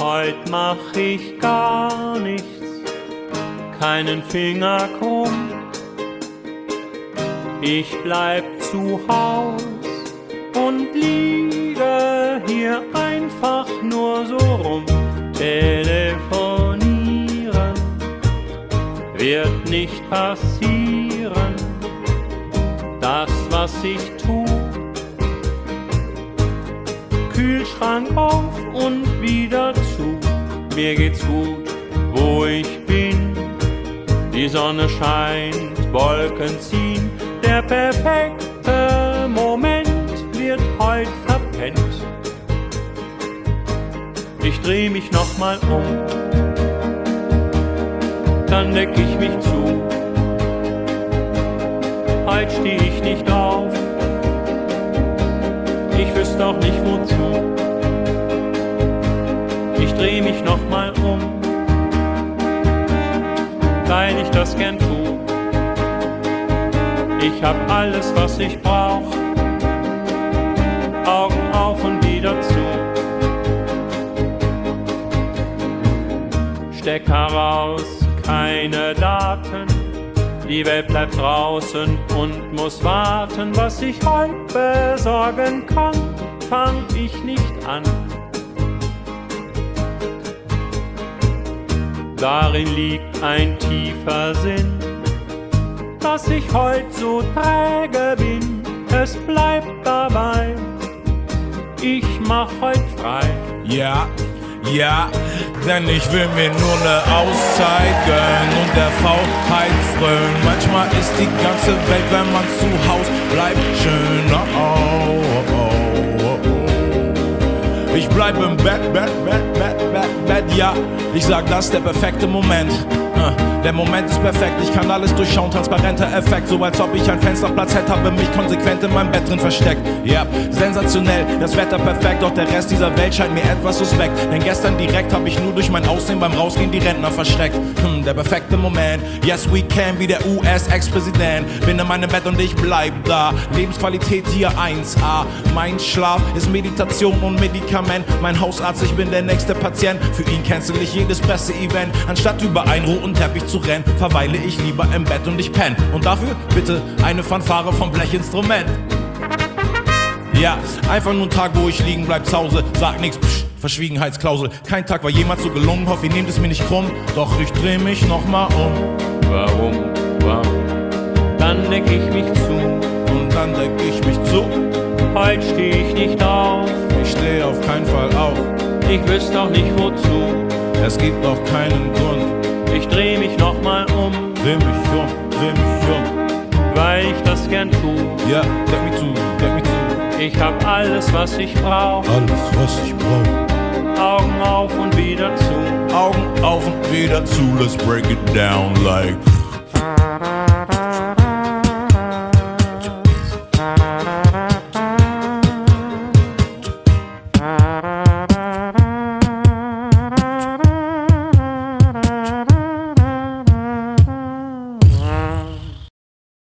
Heut mach ich gar nichts, keinen Finger krumm. Ich bleib zu Haus und liege hier einfach nur so rum. Telefonieren wird nicht passieren, das was ich tu. Kühlschrank auf und wieder zu. Mir geht's gut, wo ich bin. Die Sonne scheint, Wolken ziehen. Der perfekte Moment wird heut verpennt. Ich dreh mich nochmal um, dann deck ich mich zu. Heut steh ich nicht auf, ich wüsste auch nicht wozu. Ich dreh mich nochmal um, weil ich das gern tu. Ich hab alles, was ich brauch, Augen auf und wieder zu. Stecker raus, keine Daten, die Welt bleibt draußen und muss warten. Was ich heute besorgen kann, fang ich nicht an. Darin liegt ein tiefer Sinn, dass ich heut so träge bin. Es bleibt dabei, ich mach heut frei. Ja, ja, denn ich will mir nur ne Auszeit gönnen und der Faulheit frönen. Manchmal ist die ganze Welt, wenn man zu Haus bleibt, schöner. Oh, oh, oh, oh. Ich bleib im Bett, ja. Ich sag, das ist der perfekte Moment. Der Moment ist perfekt, ich kann alles durchschauen, transparenter Effekt. So als ob ich ein Fensterplatz hätte, habe mich konsequent in meinem Bett drin versteckt. Ja, sensationell, das Wetter perfekt, doch der Rest dieser Welt scheint mir etwas suspekt. Denn gestern direkt habe ich nur durch mein Aussehen beim Rausgehen die Rentner verschreckt. Der perfekte Moment, yes we can, wie der US-Ex-Präsident. Bin in meinem Bett und ich bleib da, Lebensqualität hier 1A. Mein Schlaf ist Meditation und Medikament. Mein Hausarzt, ich bin der nächste Patient. Für ihn cancel ich jedes Presseevent. Anstatt über einen roten Teppich zu rennen, verweile ich lieber im Bett und ich penn. Und dafür bitte eine Fanfare vom Blechinstrument. Ja, einfach nur ein Tag, wo ich liegen bleib zu Hause. Sag nix, psch, Verschwiegenheitsklausel. Kein Tag war jemals so gelungen, hoffe ihr nehmt es mir nicht krumm. Doch ich dreh mich nochmal um. Warum? Dann deck ich mich zu. Und dann deck ich mich zu. Heut steh ich nicht auf. Ich steh auf keinen Fall auf. Ich wüsste auch nicht wozu. Es gibt auch keinen Grund. Ich dreh mich nochmal um, dreh mich um, weil ich das gern tu. Ja, deck mich zu. Ich hab alles, was ich brauch. Alles, was ich brauch. Augen auf und wieder zu. Augen auf und wieder zu. Let's break it down like